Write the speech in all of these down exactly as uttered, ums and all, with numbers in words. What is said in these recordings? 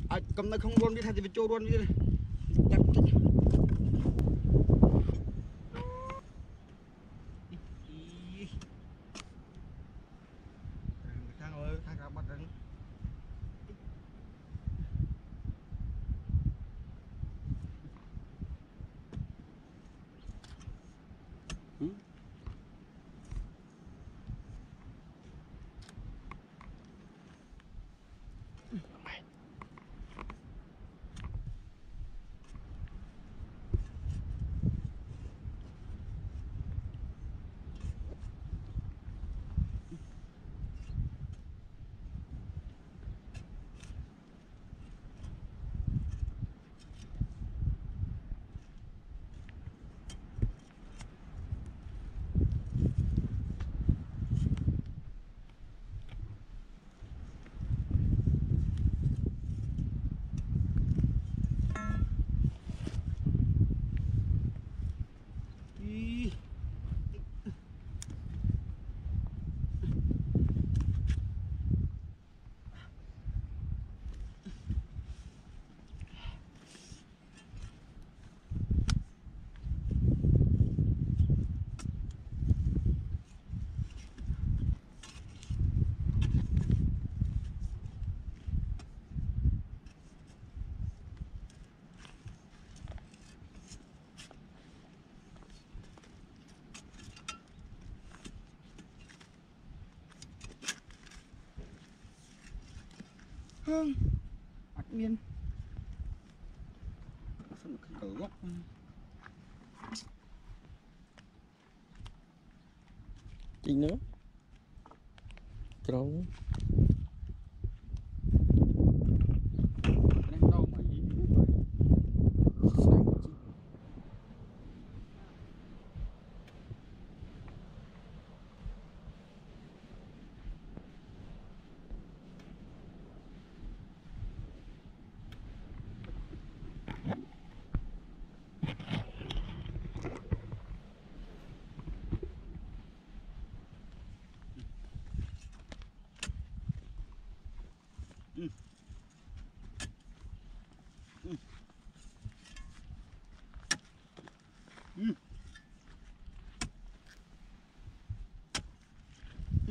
ai cầm nó không luôn đi thay thì phải trôi luôn đi đặt thang ơi thang ra bắt đánh hương bắt miên phân cỡ gốc chính nữa trâu đâu mà ý ừ. Ừ. Ừ. Ừ.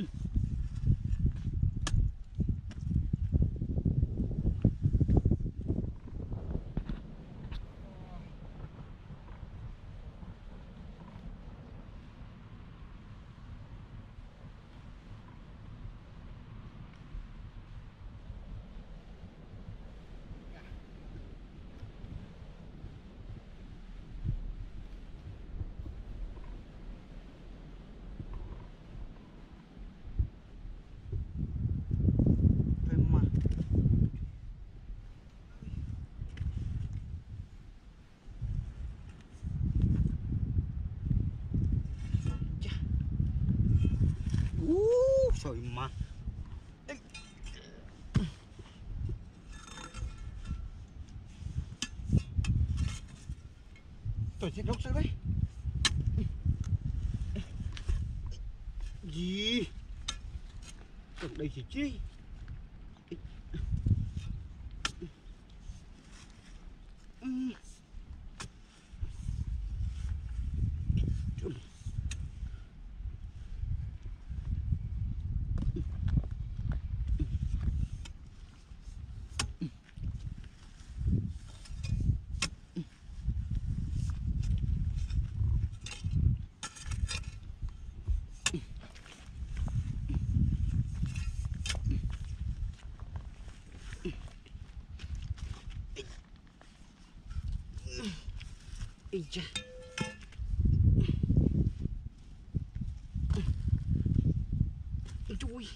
Trời mà tôi sẽ rốc sao đấy gì ở đây thì chi Ây cha. Chui.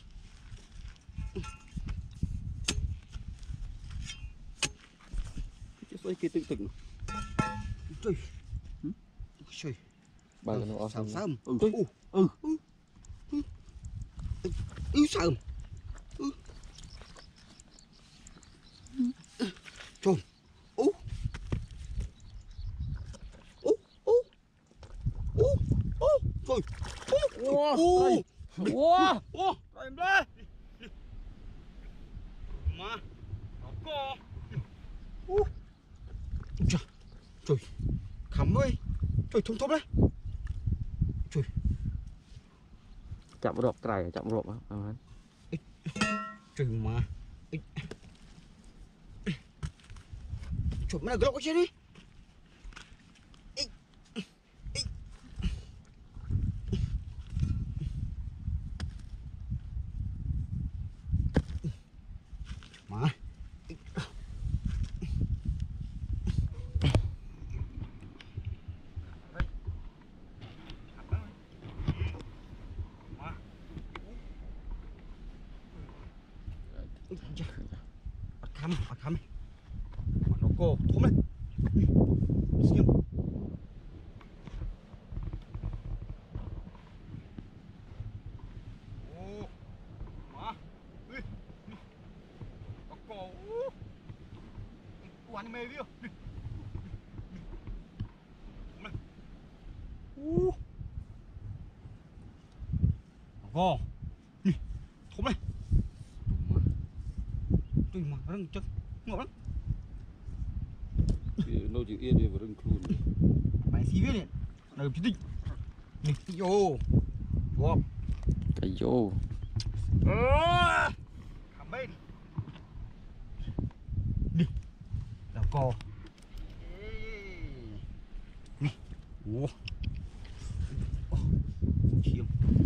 Cái xoay kia tự từng. Trời. Trời. Bà nó sớm sớm. Ừ. Ừ. Ừ. Ừ sớm. Ừ. Trời. Ú. Ú. Ú. Ú. Ú. Trời. Wow. Ú. Wow. Ú. Em đây. Mà. Nó co. Ú. Trời, trời, khắm ơi, trời thông thông đấy. Trời, chạm rộp cày chạm rộp á. trời mà. Trời mà là cái lọc cái đi. Mà. Bắt khăm, bắt khăm. Nó cô, thôm lên. Xiêm. Ô, mà. Ui. Nó cô. Ủa anh mê đi. Ú. Gò. Nè, thôm này. Trời mà răng chắc ngọt lắm. Nó chịu yên đi và rừng khuôn. Mày xí biết này. Này chứ tinh. Nè, vô. Vô. Cái vô. Ơ. Khám bên. Nè. Đào cò. Nè. Ủa. Chiêm.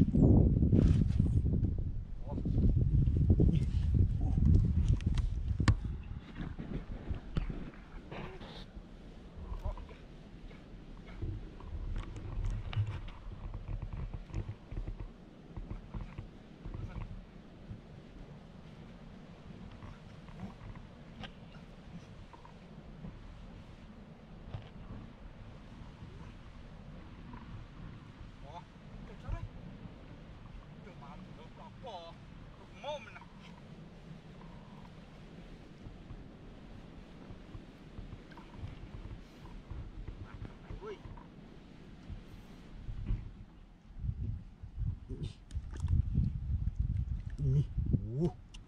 Ủa.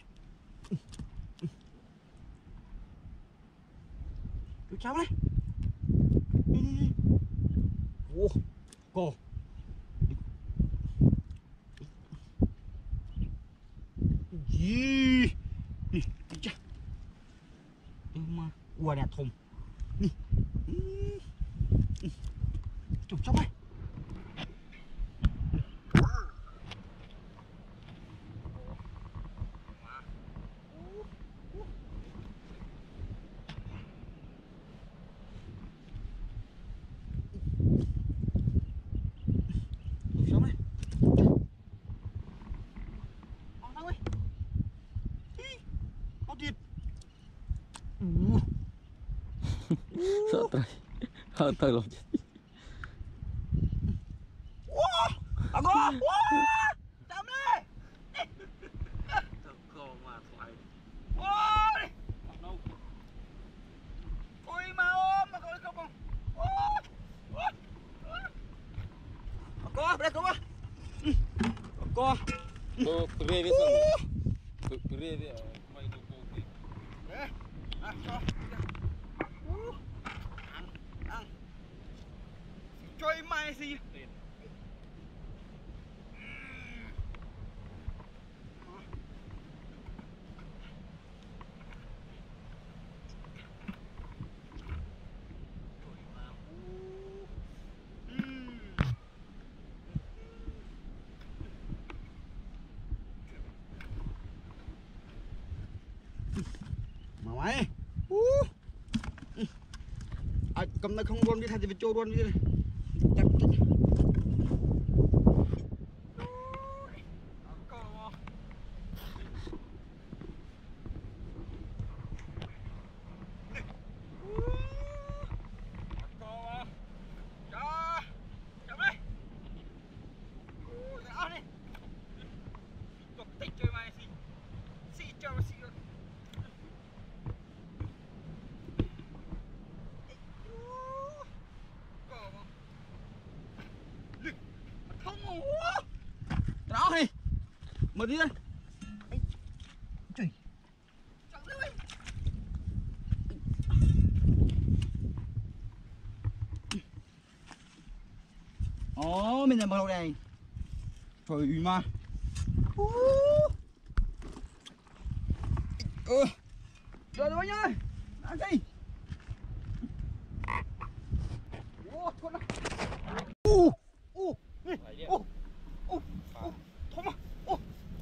Chú cháu đây. Đi đi đi. Ủa. Cô. Gì. Đi. Đi cha. Đi mà. Ủa nè thùng. Đi. Chú cháu đây. Sợ tay. Sợ tay lắm. Wow, à cô, wow, chậm đi. Cô mà thoại. Ôi, ôi mà ôm mà coi không không. Cô, đây cô. Cô. Cô preve xong. Preve mày đâu cô kì. Đấy, à cho. Ăn, ăn. Chơi mai gì? Mà mày. À, cầm tay không luôn đi thay thì phải trôi luôn đi này. Chắc chắc. Đó đi. Mở đi đây. Trời. Chẳng đi. Ô mình làm bao này. Trời mà. Ừ. Rồi rồi nhá. Ăn đi. Ô thôi nào. Ô. Ô. Ô. Ô. Thôi mà. Ô.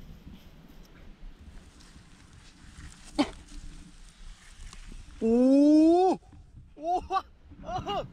Ô. Ô. Ờ.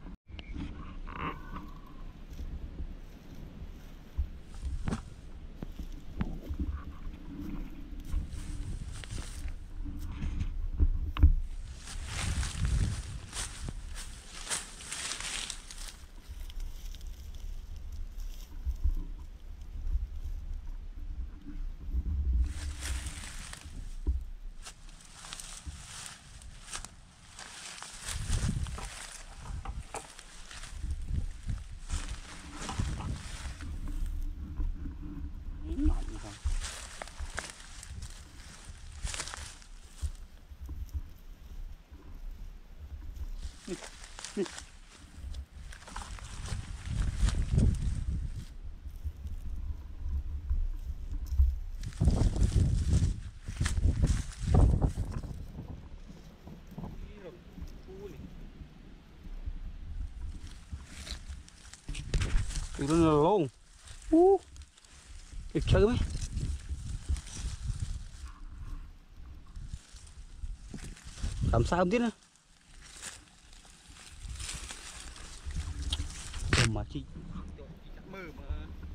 Đừng lên là luôn. Ú. Được chơi mấy. Làm sao không biết nữa. Cầm mà chị. Mơ mà.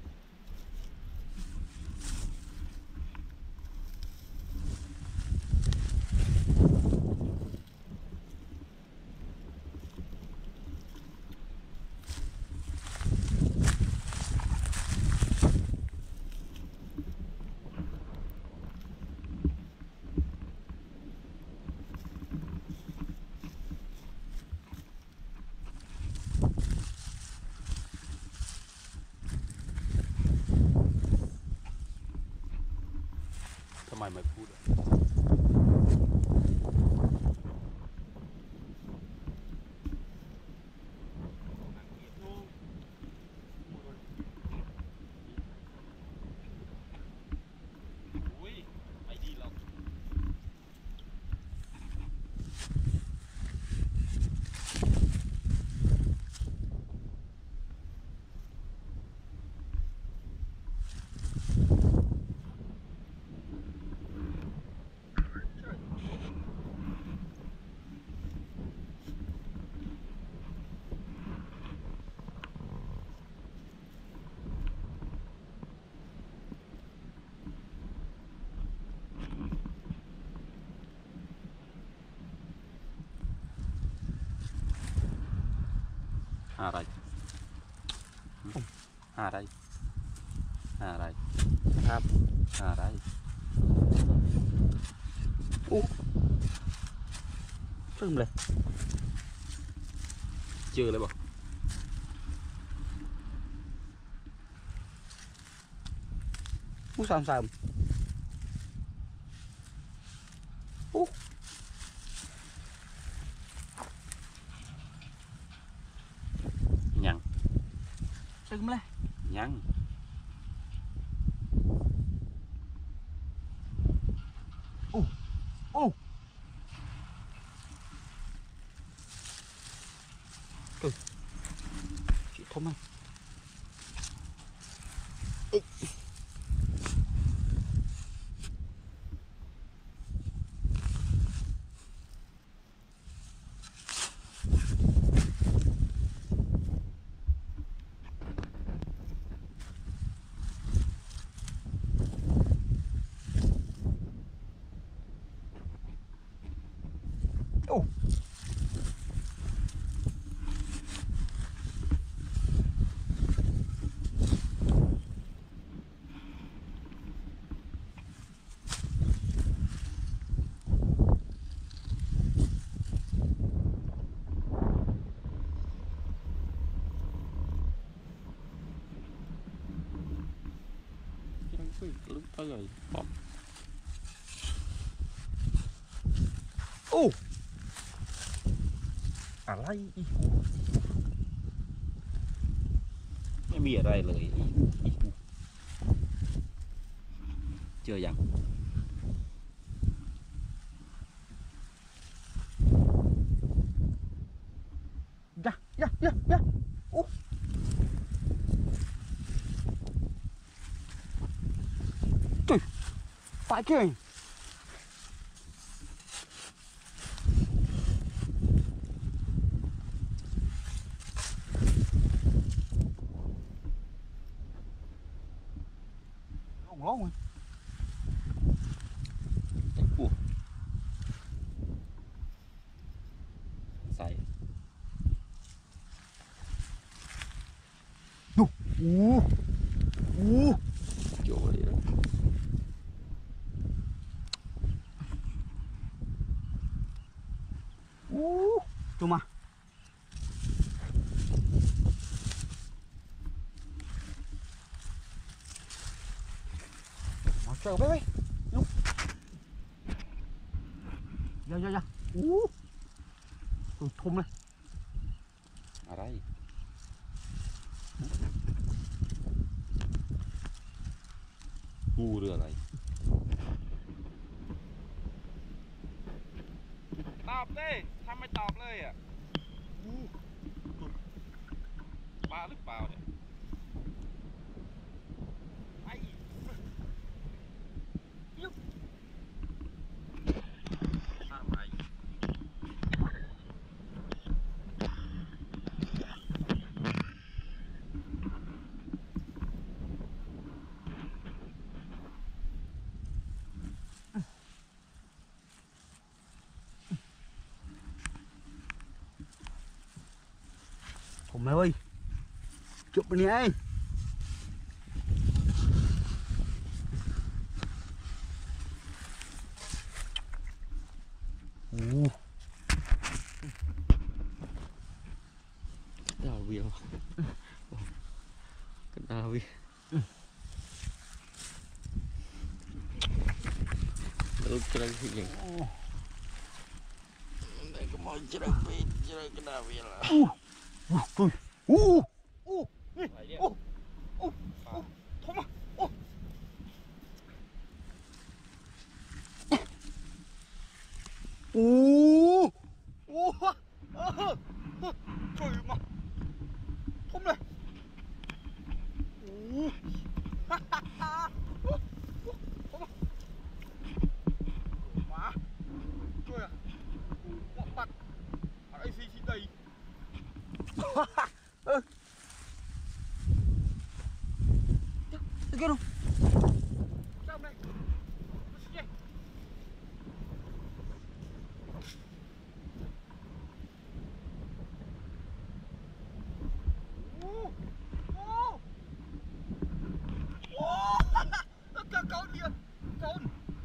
ทำไมไม่พูด อุ้ยไอ้ดีเรา หาอะไรหาอะไรหาอะไรครับหาอะไรโอ้ซึมเลยเจอเลยบอกอู้สามสามโอ้ยังซึมเลยยังโอ้โอ้chị thông anh ô lúc tới rồi bọt ôอะไรอีกไม่มีอะไรเลยเจอยัง dạ dạ dạ dạ ú trời phải kia này không lố rồi Ủa. Sai. Ú ú Coba dia. ú cuma mau chờ bé bé dạ dạ dạ ú tôi thùng này Ở đây. Ngu đưa này. ตอบดิทำไม่ตอบเลยอ่ะบ้าหรือเปล่าเนี่ยไอ้ยุบทำไม thùng mày ơi chụp bên này ú Đào viên. Cái đào viên. Lúc chơi cái gì? Đây có mọi chơi cái chơi cái đào viên là. ú ú ú ú Phải đi. ú ú ú thùng mà ú ú ú trời mà thùng này ú má trời à quả mặt ở đây xí xí đầy ơ kia đâu sao đây nó xí đây ô ô ô cả con kìa con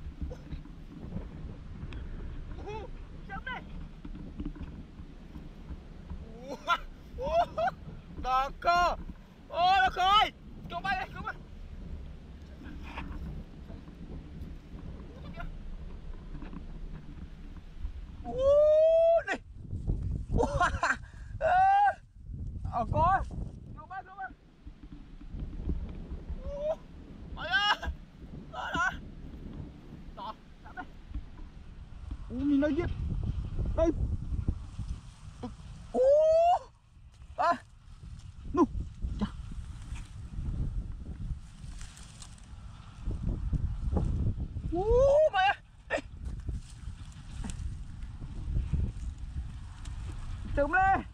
ô sao đây ô đò cơ ô đò khơi cậu bay đây cậu bay ô này ô ờ con cậu bay cậu bay ô mày ơi đó đó đó sao đây ô nhìn nó giết đây ô à nu chà ô mẹ chụm lên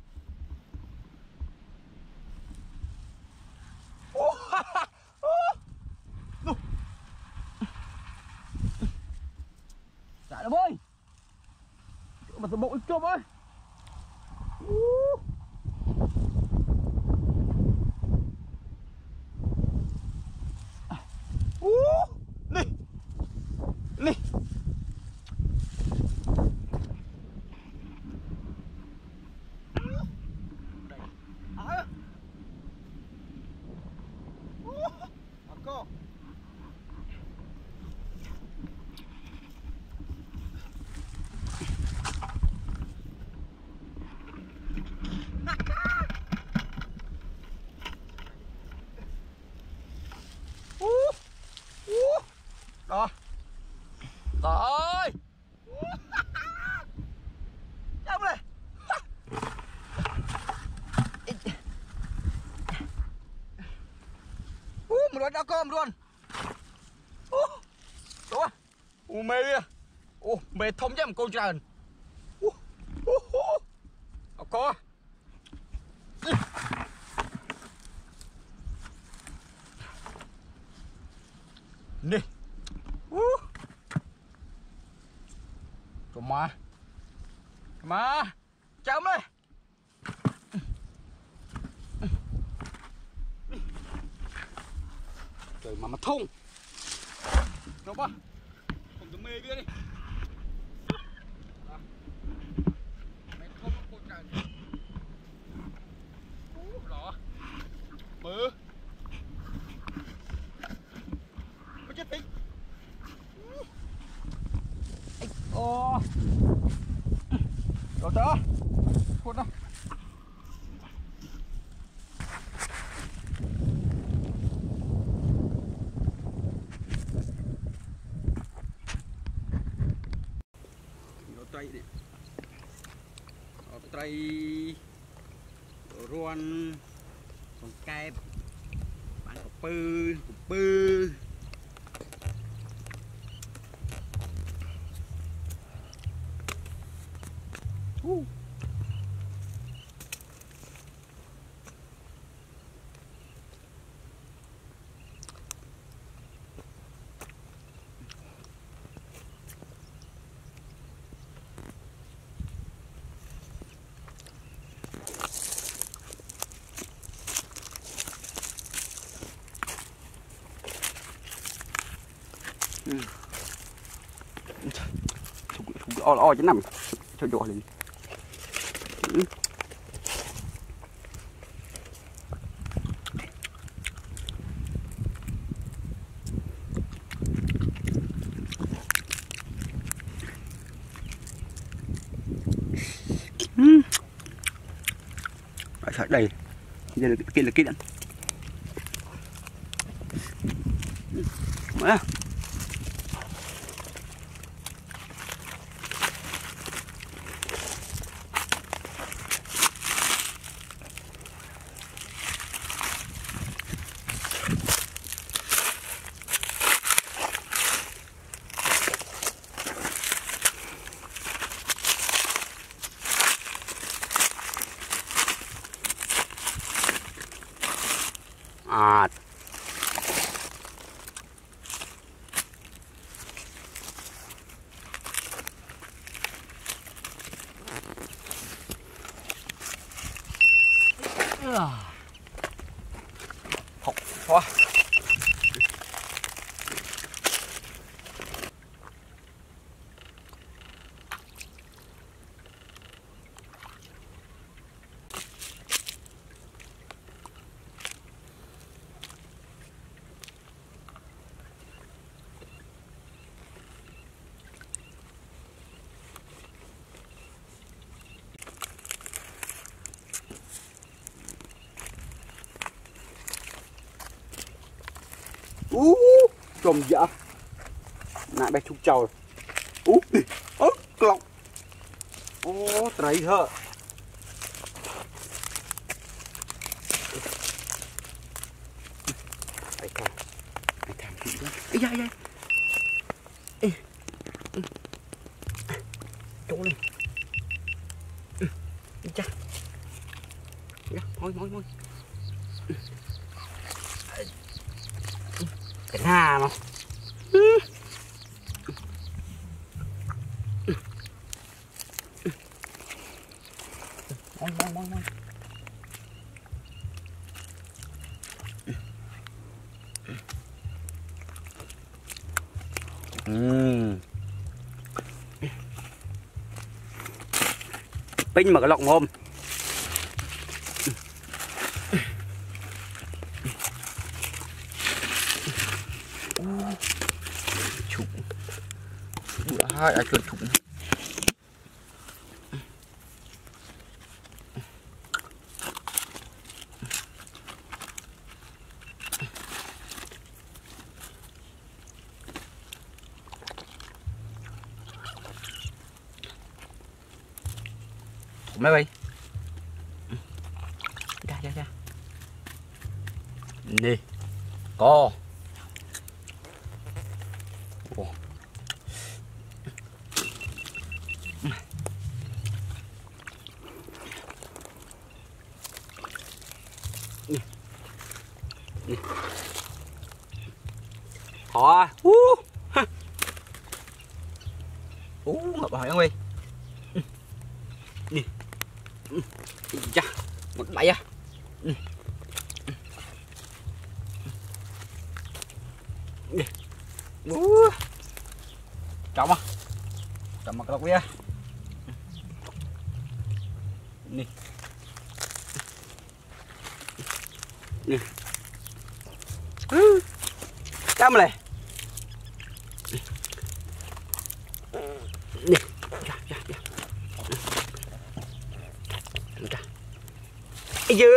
ô nu chạy đâu ơi mà tụi bộ chụp ơi Đi Đi À cô cơm luôn. Ô, đó. Ô, mê kìa. Ô, mê thông chứ mà cô trần. Ô, ô, ô. Áo có. Nè. Ô. Cho mà. Mà. Chấm đây. Trời mà mà thông. Đâu ba. Không có mê kia đi. Mày thông nó cột trời. Ú, đó. Mơ. Có chết tính. Ô. Rồi chờ. Phút đó. Trai đi, trai ruan, con kẹp, bán cặp pư, cặp pư, uh, o o chứ nằm cho dọa liền. Phải đây, giờ là kia là kia đạn. Mà. À. Học quá. Ú, trồm dạ. Nãy bé chúc chào. Ú, ớt lọc. Ô, trầy hả. Ai con. Ai thảm chị lắm. Ê da, da. Ê. Chỗ lên. Đi cha. Dạ, thôi, thôi, thôi. Cái hà mà. Môi, môi, môi, môi. Ừm. Pinh mà cái lọng mồm. Chụp bữa hai à chuột chụp mấy bay ra ra ra nè co Họ ú ú ngập hỏi ông ơi nè chà một bãi à nè ú chậm à chậm mặt lọc kia nè nè chậm lại nè chà chà chà chà ây dơ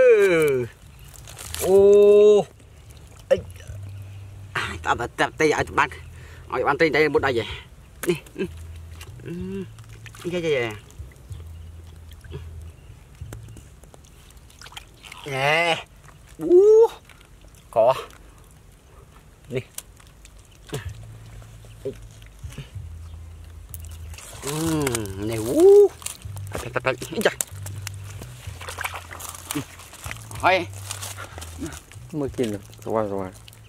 ô ây ta ta ta tay ở bạn ở bạn tay đây bút đây vậy nè cái cái gì nè ú có nè nè ú thật thật thật thôi mới kín được rồi rồi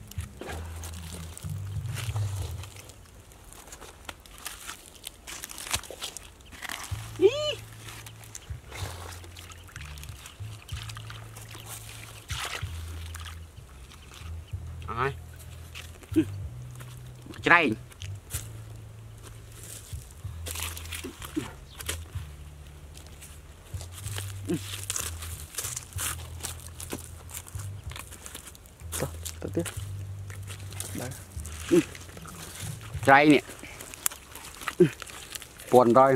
rồi đây tiếp tiếp đấy đây nè buồn rồi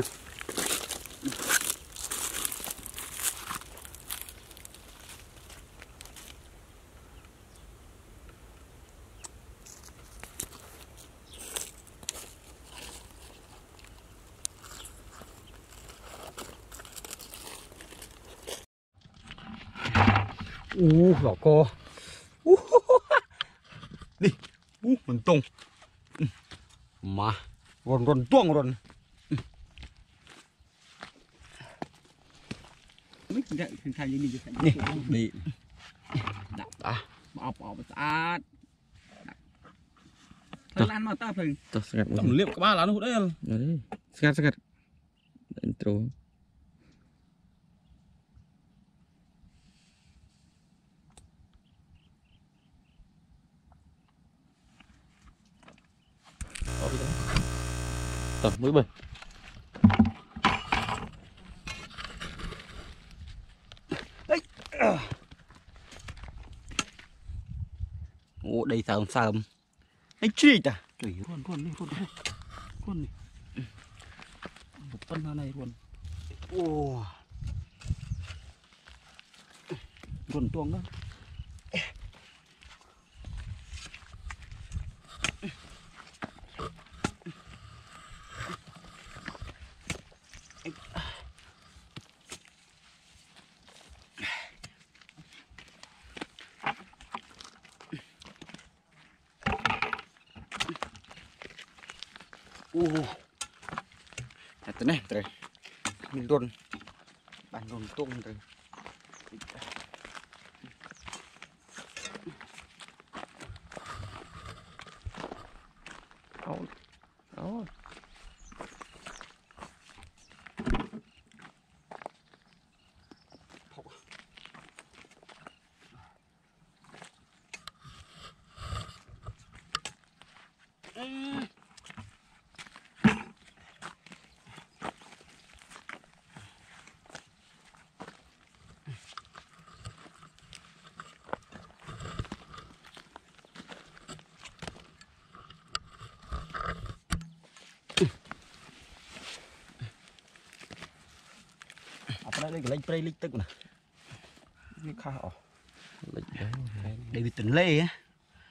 u gõ cô u đi u mình tung mà rồn rồn tuông rồn mấy cái thằng thằng như đi đi đi đặt à bỏ bỏ sát thôi lan mà ta phải tôi sẽ gạt Tầm liệp các ba lá nó hút đấy. đấy sẽ gạt sẽ gạt intro tập mới bơi ô đây sờm sờm ấy chi ta trời luôn luôn đi luôn luôn luôn đi một phân này luôn ô luôn tuông đó ô này rồi mình luôn bàn luôn tung rồi Ôi, ôi. apa đây cái lấy play lịch tức nè Cái khao. Lịch đấy. đây bị tỉnh lê á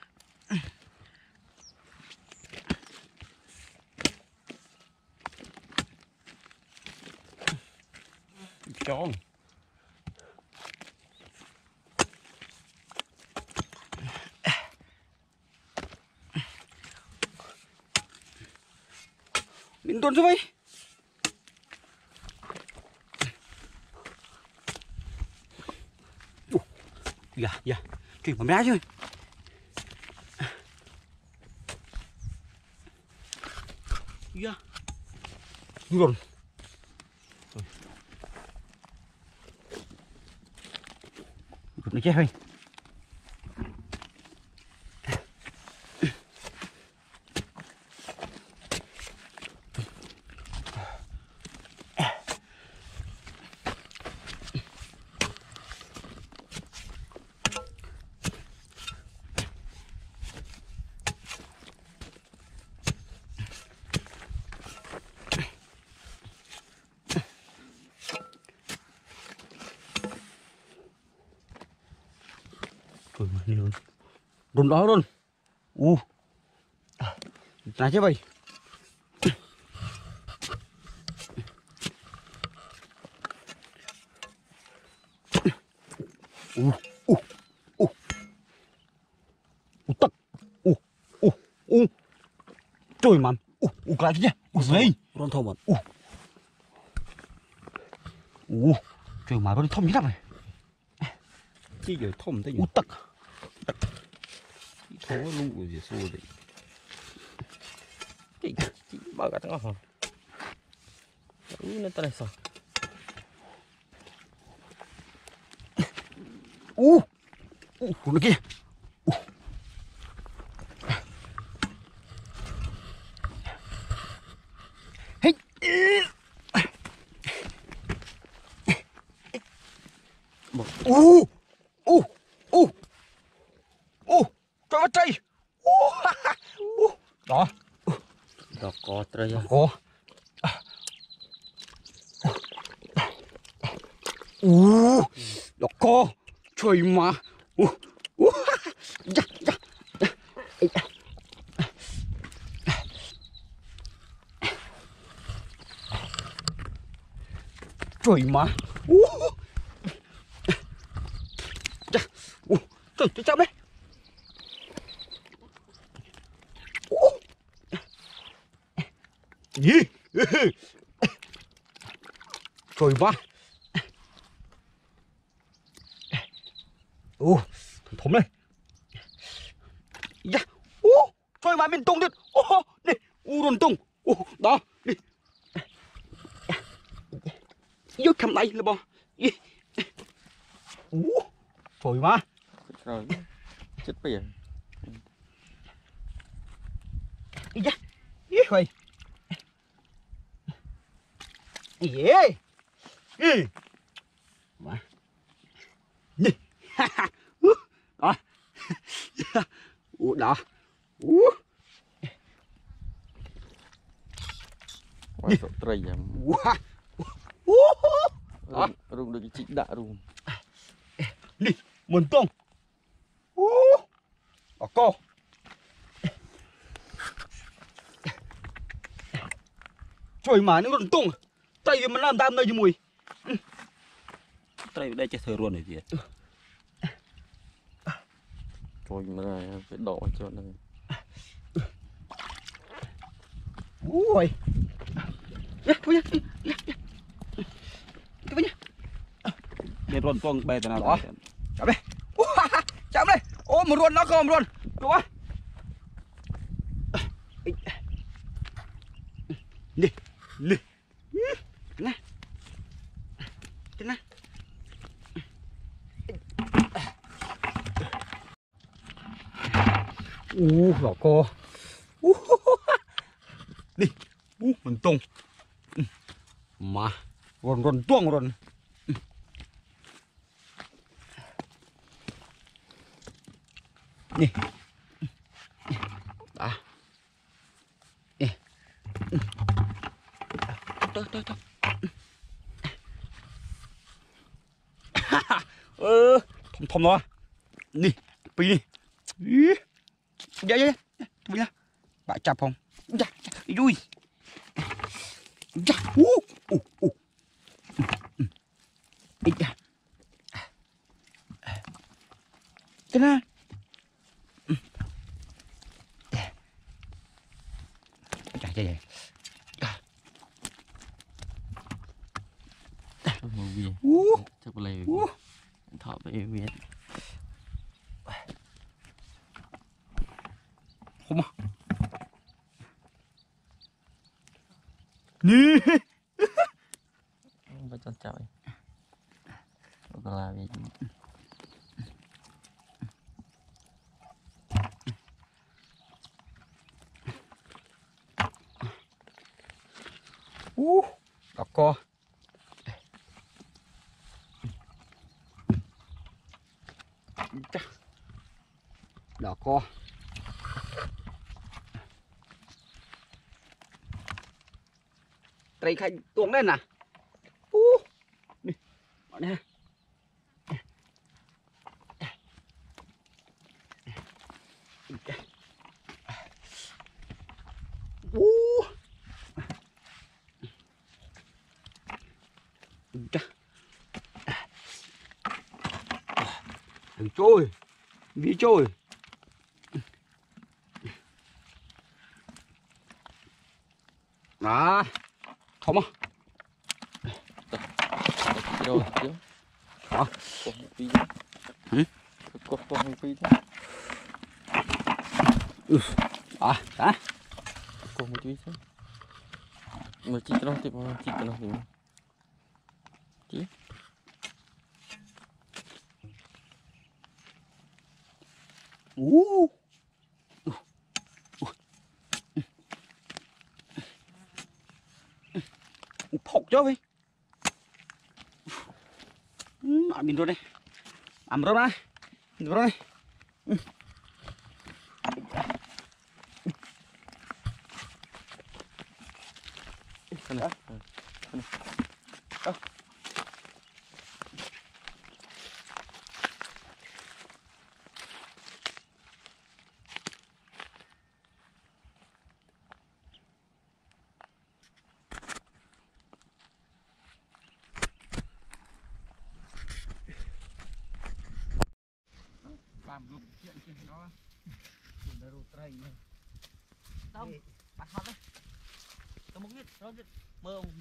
Chón. mình tuần rồi dạ dạ chuyện bấm đá chứ dạ rồi nó chết thôi rồi mà luôn run đó luôn u ra chứ vậy u u u u tắc u u u trời mà u u cái gì u gì run thô mà u u trời mà run thô như thế này chi giờ thông tới u tắc thấu luôn của gì xô đấy chị chị bao cả thằng hả ừ nó tay sao u u nó kia u hey u u u u trời ơi trời u u đó đó có trời à có u đó có trời mà u u dạ dạ trời mà u dạ u trời trời chậm đấy gì trời mà ô thấm đây dạ ô trời mà mình tung được ô đi u đồn tung ô đó đi vô cầm đây là bò ô trời mà rồi chết bây giờ dạ ý thôi yeah ừ mà đi đó ủa đó ủa quá sợ trời à ủa ủa rung được cái chị đã rung đi muốn tung ủa ở cô trời mà nó còn tung tay mình làm tam đây cho mùi tay đây cho thơ luôn này gì rồi mà ra phải đỏ cho nó ui nhá thôi nhá thôi nhá để run con bè thế nào đó chạm đây chạm đây ô một ruột nó còn một ruột đúng không đi đi nè nè u gõ cô đi u mình tung mà run run tuông run đi đó đi tới tới tới ơ thom thom nó đi pi đi dạ dạ dạ pi nha bạn chạp không dạ dạ vui dạ u u u dạ thế nào dạ dạ dạ màu việt u chắc là thọ về việt Tao chọi. Còn là gì? Ú, đỏ co. Đỏ co. Đây khách tuồng lên nè. Ú. Đi. Bọn này. Ú. Đừng trôi. Vì trôi. Đó. Không á. Rồi chứ. Hả? Có một tí. Hử? Có có một tí thôi. Ừ. À, đó. Có một tí thôi. Mà chị nó thì mà chị nó thì chị. Ú. Thọc cho đi. Ăn mình rồi đây. Ăn rồi đây. Rồi đây. Cái này. làm lúc chuyện chuyện đó chuyện đó trai này xong bắt hot đấy tôi muốn biết nó mơ mơ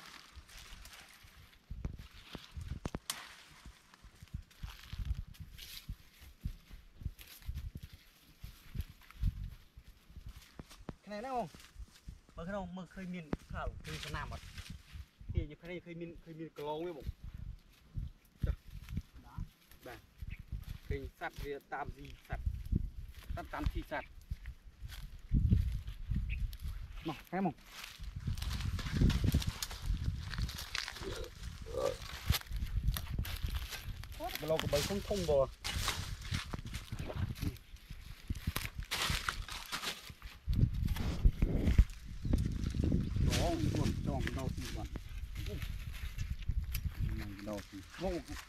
cái này đâu mơ cái đâu mơ khơi miền khảo khơi Việt Nam mà thì như cái này khơi miền khơi miền cờ lông ấy bụng Kinh sắt kia tam gì sắt sắt tam chi sắt mỏng cái mỏng cái lô của bầy không thông bò đó luôn cho cái đầu thì bạn này đầu thì vô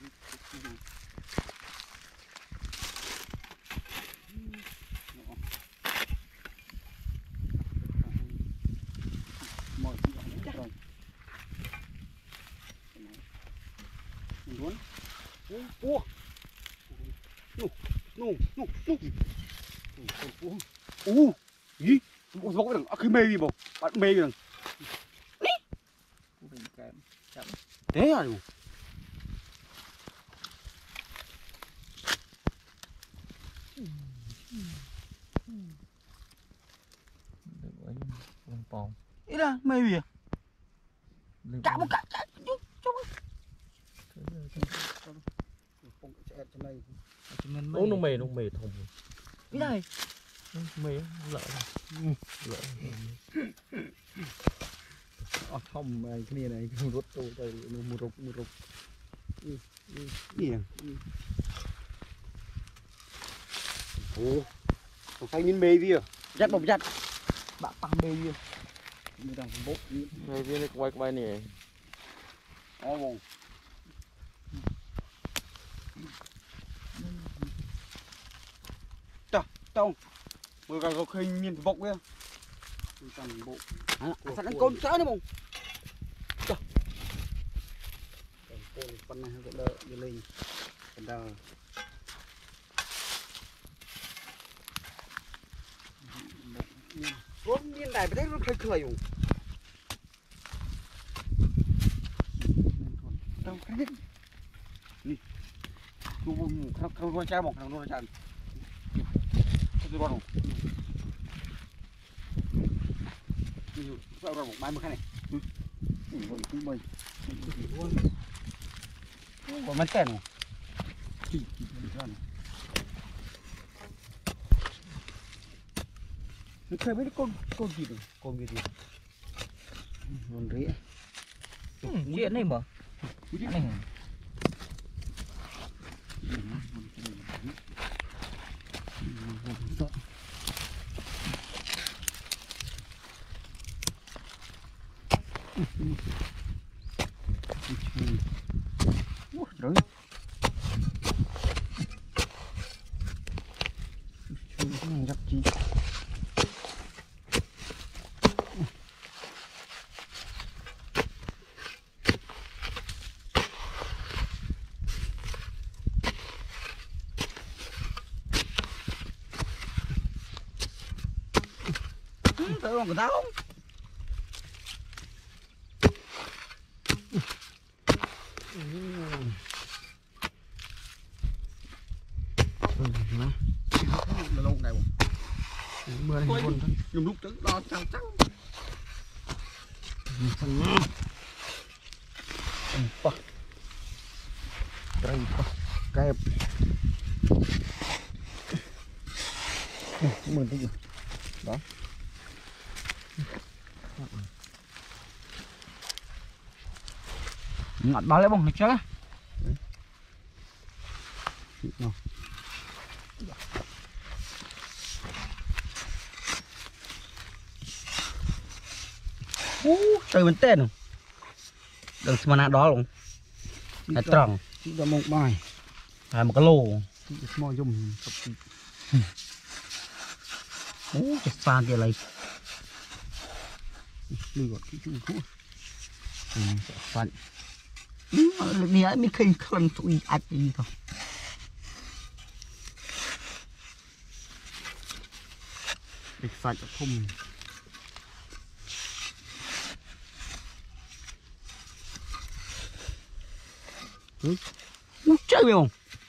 muốn ua nu nu nu nu u gì bố bố cái đằng khi mê gì bố bạn mê gì đằng thế à đủ Lông bông. ý là mê gì à cả một cả cả chút chút Ô nó mề nó mề thùng. cái này Mề lợi. Lợi. Ờ không cái này này không rút tôi đây nó một rục một rục gì à ồ còn phải miên mê gì à dắt bọc dắt bạn tăng mê gì như đang bốc Mề viên này quay quay nè. ô bông tông mưa cả rồi khơi miên bọc kia toàn bộ à sao đang con chớ đấy bông trời con con này hơi đỡ đi lên còn đỡ con miên này phải thấy nó khơi khơi không đâu cái đấy đi tu bông không không có cha bọc thằng nó cha tôi bắt đầu sao ra một mai mưa này ừ. Ừ, cũng bơi còn mấy tên không nó khơi mấy con con gì được con gì được con rễ chuyện này mà này rồi gặp chi tự không có tao không là lâu này mưa này con nhung lúc trước đó trắng trắng pa cây pa cây mưa tí đó ngọt bao lấy bông được chưa trời mình tên không đừng xem nào đó luôn là tròn đã một bài là một cái lô mò dùng ú chặt pha kia lại lừa gọt cái chung thuốc phận đi ấy mới khinh khăn tụi ạch gì thôi để phải cho thùng nó chơi không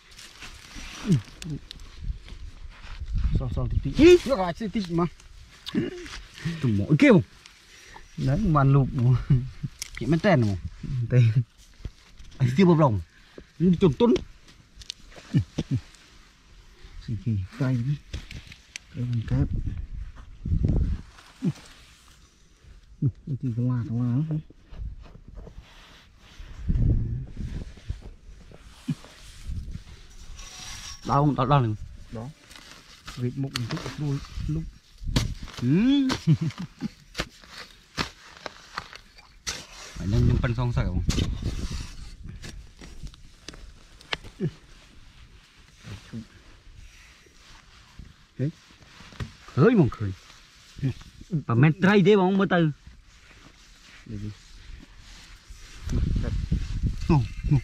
sao sao tí tí gì nó lại tí tí mà tụi mỗi kêu đấy màn lụp chị mới tên không tên anh tiêu bông rồng đi tuần tuần gì gì cây đi cây bằng kép đi thì cái là cái là đâu đó đó đó vịt một chút đuôi lúc ừ phải nên nhưng phân xong sợ không đấy khơi mong khơi và men trai đấy bóng mới từ để đi nô nô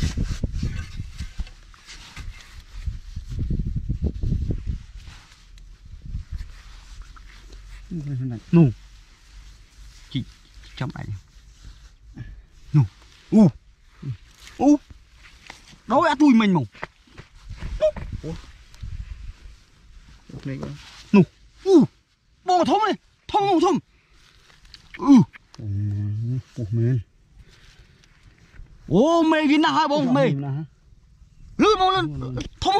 nô chị chậm lại nô u u đối à tôi mình mong này nô u bông thôm này thôm bông thôm ừ ủa men ô mày cái nào hai bông mày lươn bông lên thôm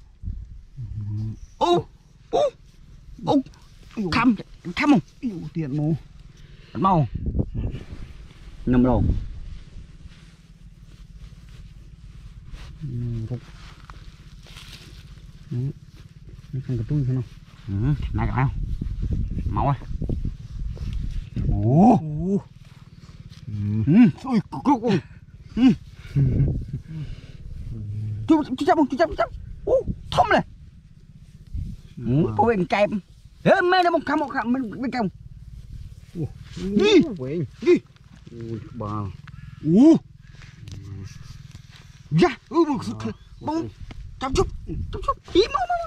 ô ô ô khăm khăm không yêu tiền mồ mau nằm đầu rục nó không có túi không ừ này cả không máu ơi ồ ừ ôi cục ôi ừ chú chú chăm chú chăm chú chăm ô thâm này ừ có bên kèm thế mẹ nó một khăm một khăm bên bên kèm đi quên đi ui bà ú dạ ừ một sự bông chăm chút chăm chút tí mau mau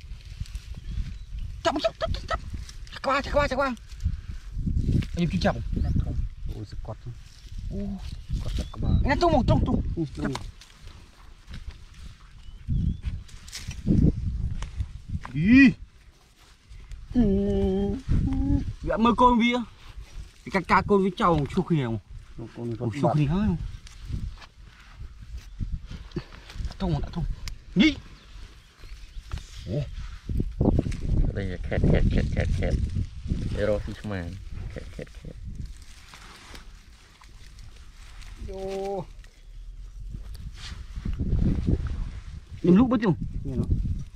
chăm chút chăm chút chăm chắc qua chắc qua chắc qua em chú chồng ôi sự quật ô quật chắc bà nghe tung một tung tung đi dạ mơ con vía cái cá con với chồng chua khỉ không con Ủa sao không hơi không? Thông đã thông. Đi. Đây là khét khét khét khét khét. Zero fish man. Khét khét khét. Vô. Nhầm lúc bớt chung. Nghe nó.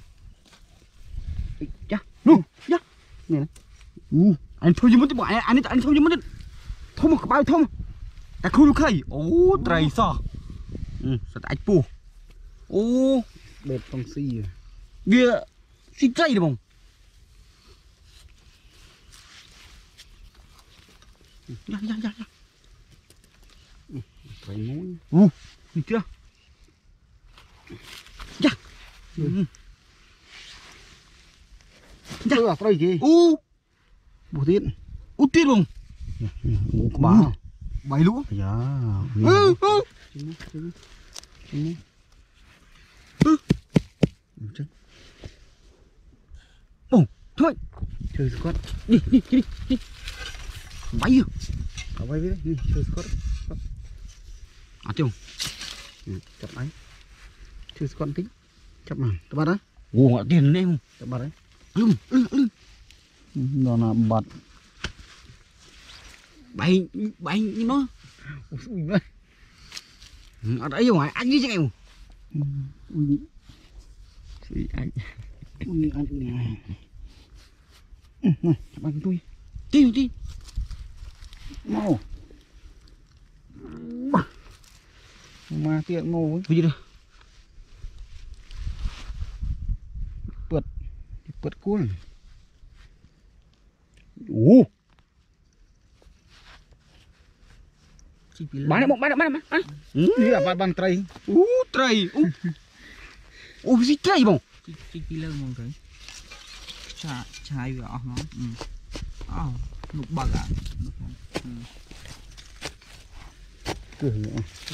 Dạ. Nu. Dạ. Nghe nó. U. Anh thôi giùm tôi anh anh anh thôi giùm tôi. Thôi một bao thôi. Ta không được khay. Ô trời sao? Ừ, sao anh pu. Ô, Bệt trong xì rồi. bia xịt dây được không? Dạ dạ dạ dạ. Thấy mũi. U, nhìn chưa? Dạ. Ừ. Dạ à, đây gì? U, Bù tiên. u tiên luôn. Ủa có bà. Bảy lũ. Dạ. Ừ, ừ. Chính chính. Chính. Ừ. Chứ. Ồ, thôi. Chơi squat. Đi, đi, đi, đi. Bảy à? Ở đây đi, đi chơi squat. À tiêu. Ừ, chặt đấy. Chơi squat tính. Chặt màn, tao bắt đấy. Ồ, ngọ tiền đây không? Tao bắt đấy. Lưng, lưng, lưng. Đó là bật. Bảy, bảy như nó. Ui vậy. Ở đấy ngoài anh đi chứ em. Ui. Ui anh. Ui anh này. Này, bằng tôi. Đi, đi. Mau. Mà tiện ngô ấy. Bây giờ được. Bật. Bật cuốn. Ủa. Bán đấy, bán đấy, bán đấy, bán đấy. Ini apa ban tray? Ú, tray. Ú. Ú, gì tray bông? Chị chị lâu mong thấy chà chai vừa nó ừ à nục bạc à Cười nữa.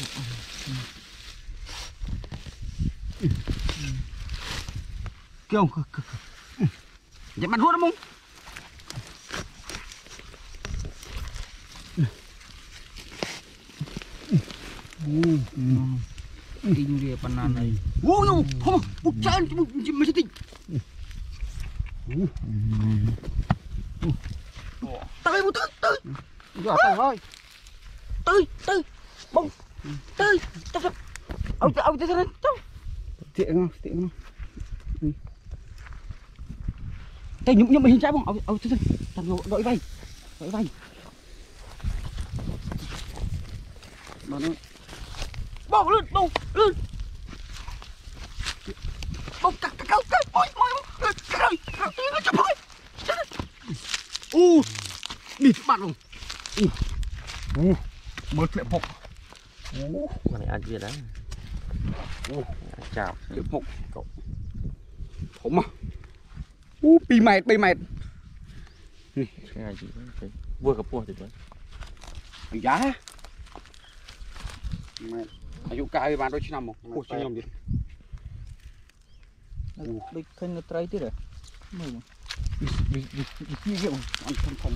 Kêu, vậy bắt ruột đó bông. kinh địa panan này Ú, no, không, một chai, mấy cái tới, một tới, tới, Giờ tao thôi. tới, tới, bông, tới, tới, tới, ông tới, ông tới, tới, tới, Tiện không? Tiện không? tới, nhúng nhúng hình trái bông, ông, ông tới, tới, thằng đội vay, đội vay, Đó nó. bông lên, bông lên, bông cắt cắt cắt cắt, ôi, ôi, ôi, cắt rồi, cắt rồi, nó chậm thôi, u, đi bạn rồi, u, u, mới lệ phục, u, Con này ăn gì đấy. u, Chào. lệ phục, không à, u, pi mệt, pi mệt, Cái này gì đấy. Vua gặp vua thì vậy. giá, mẹ, ayo cài bạn đôi chứ nằm không, ủa chứ nhầm đi, đôi thân nó trai thế rồi mừng đi, đi, đi, đi, đi, ăn không không,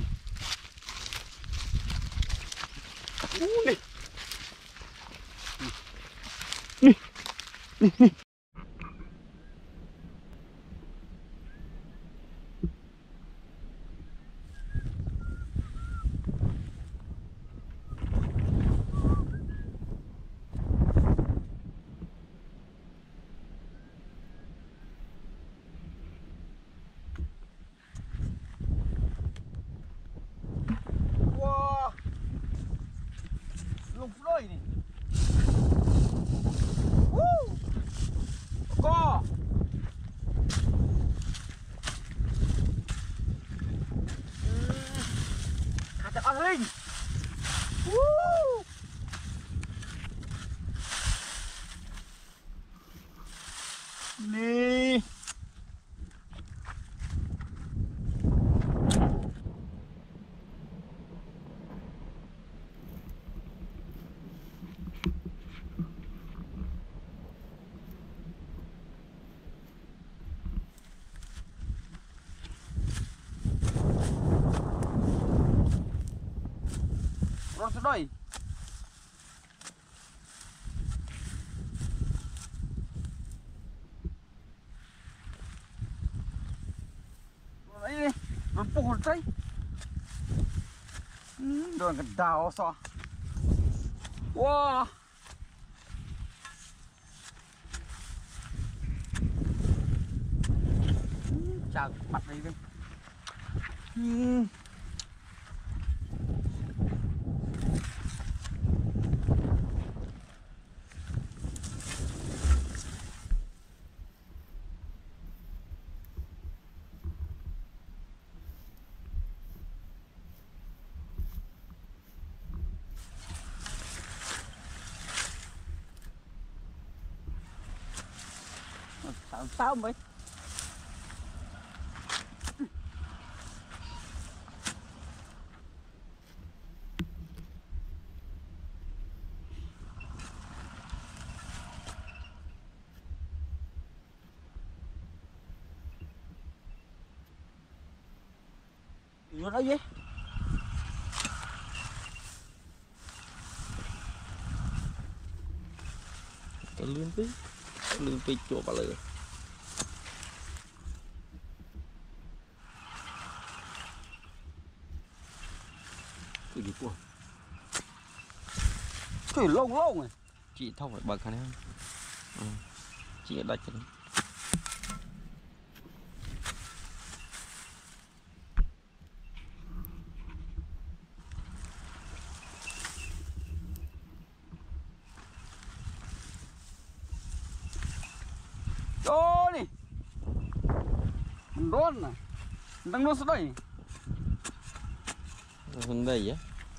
u, đi. Wow, lục đôi này, woo, co, hạt tạt ăn linh, woo, nè. Rồi đôi thấy đường cái đào so wow chào mặt này đi uhm. sao sao mấy nó nói gì cái lươn tí lươn tí chỗ bà lửa cái gì của cái lông lông này chị thông phải bật cái này ừ. Chị ở đây cho nó ô nè mình đón nè đang đón xuống đây hôm đây á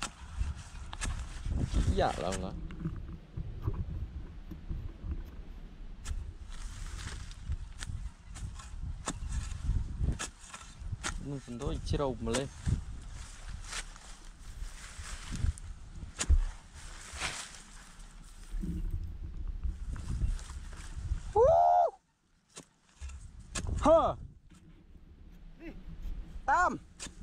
dạ là là nó phần đó chỉ đâu mà lên hơ tam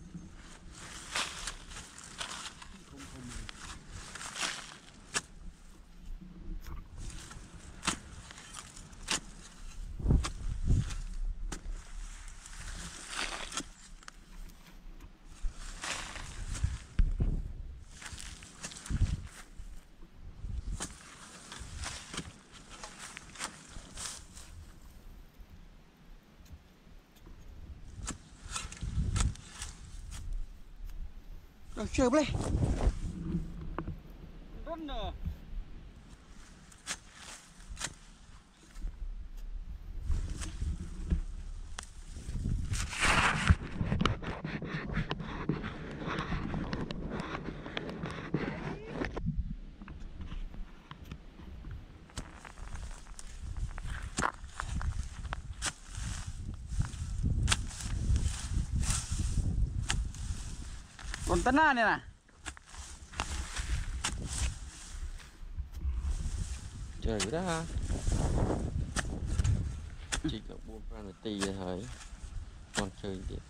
rồi chơi lên rất nè còn tân này nè trời đó ha chỉ có buông ra là tì thôi còn chơi tiếp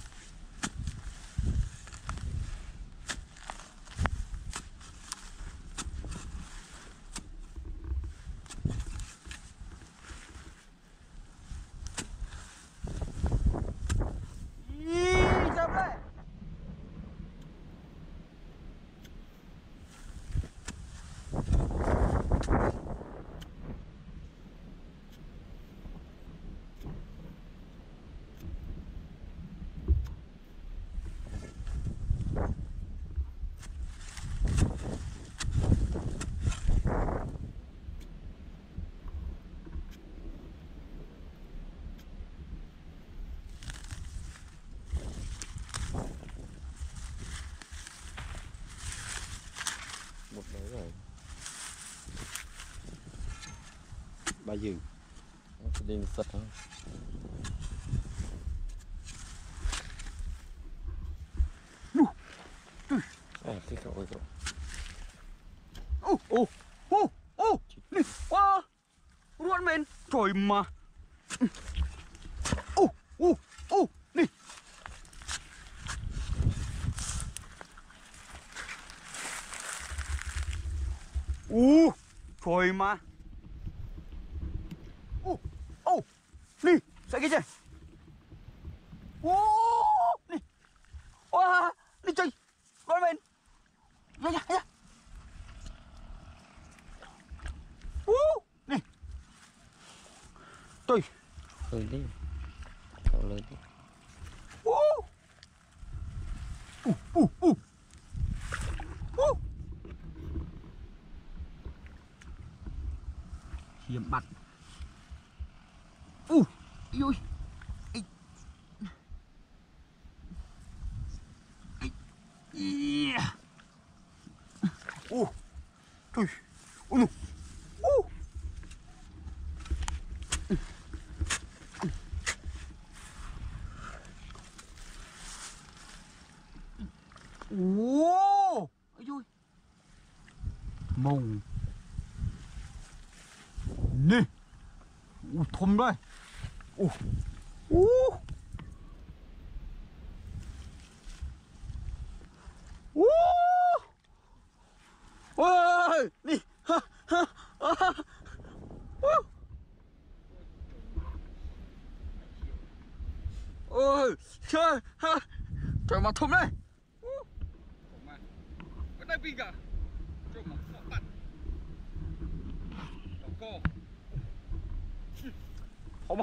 một đấy rồi bà dừng cái đêm sật không à cái cậu ơi cậu ô ô ô ô nè wow ruột mình trời mà ô ô ô nè ô trời mà ô ô nè sao cái chứ ô nè Wow, đi chơi. Con mình. Dạ dạ dạ. Woo, nè. Tôi. Lời đi. Cậu lời đi. Woo. Uh, uh, uh. Uh. Hiểm bặt. Uh, ui. Ê. Ê. Yeah. Uh. Thôi. Ui. Uh. Wow, ôi vui mông nè, u thơm đây, u u u ôi đi ha ha ha ôi trời ha trời mà thơm đây. Cái này cả cho mà phọ bắn đỏ co không à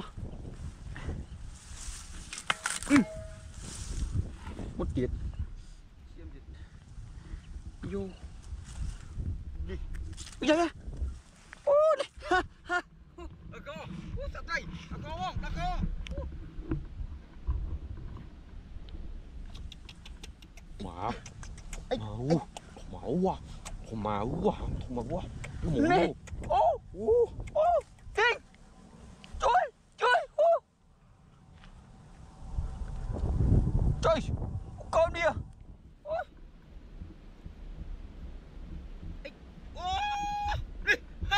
một tiệt xiêm gì vô đi bây giờ ô đi ha ha đỏ co sạt tay đỏ co không đỏ co Mau. Mau. Mau quá. Không mau quá, không mau quá. Cái mũ nè đâu? ô ô ô kinh trời trời ô trời con đi à ô đi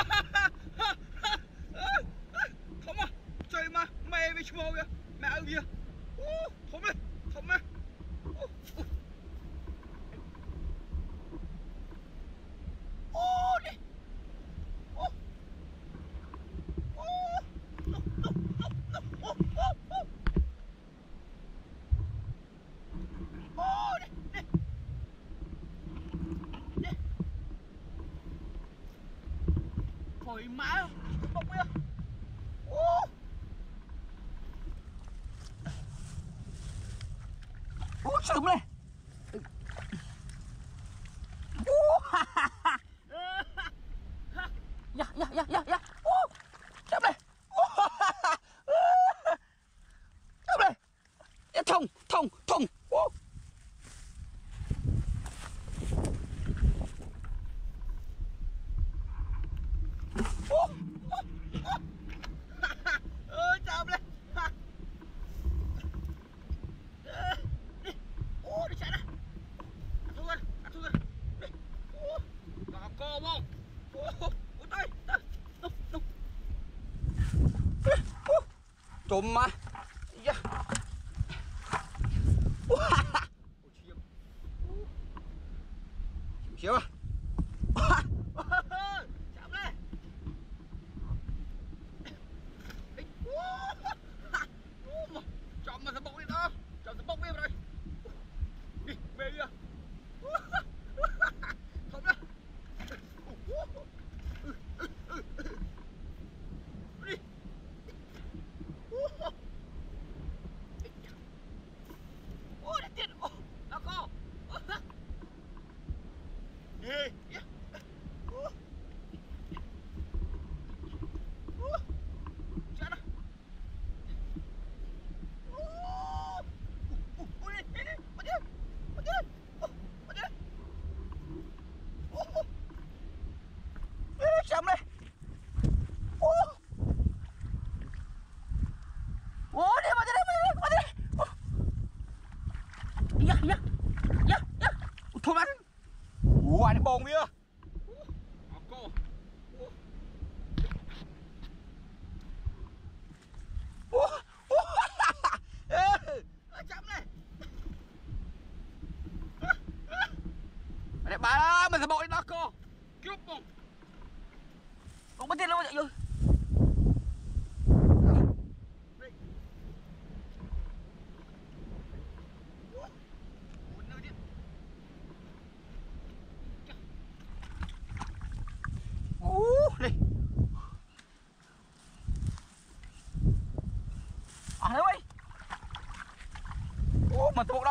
không à trời mà mày với chmô kìa mẹ ơi kìa không đi không đi Thôi má bốc kìa ô sớm này dạ dạ dạ dạ dạ ô chậm này chậm này thông thông thông ô ơi chậm lên ô đi chạy này ăn thu lên ăn thu lên đỏ co không ôi tay đâu đâu trộm mà dạ chiêm chiếu à chạm lên chọn mà sẽ bốc đi đó chọn sẽ bốc đi vào đây đi mê đi à không đó đi ô đã tiền ô đã co đi yeah. Chạy nào. Ui, đi, đi, đi, bắt đi, bắt đi, bắt đi. ê chậm này ô ô đi mà đi đi mà đi dạ dạ dạ dạ thôi bắn ủa anh bồn kia Đỏ co. ô ô ê Chậm này. này bà mình sẽ bội nó cô Cướp không? không có tiền đâu vậy rồi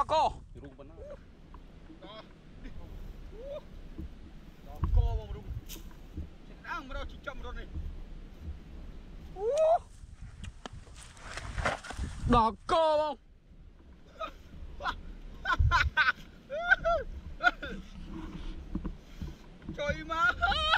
co Rung bên đó. Đó co bông rung. Đang mà đâu chỉ chậm rồi này. Đó co bông. Trời má.